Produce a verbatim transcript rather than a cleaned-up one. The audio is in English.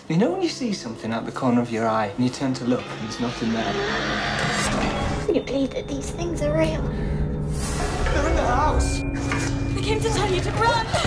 You know when you see something out the corner of your eye and you turn to look and there's nothing there? Can you believe that these things are real? They're in the house! I came to tell you to run!